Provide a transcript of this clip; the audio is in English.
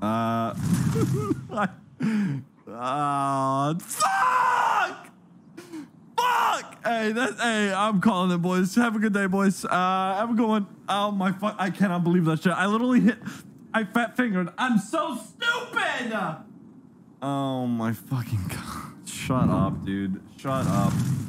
Fuck! Fuck! Hey, I'm calling it, boys. Have a good day, boys. Have a good one. Oh my fuck! I cannot believe that shit. I literally hit. I fat fingered. I'm so stupid. Oh my fucking god! Shut up, dude. Shut up.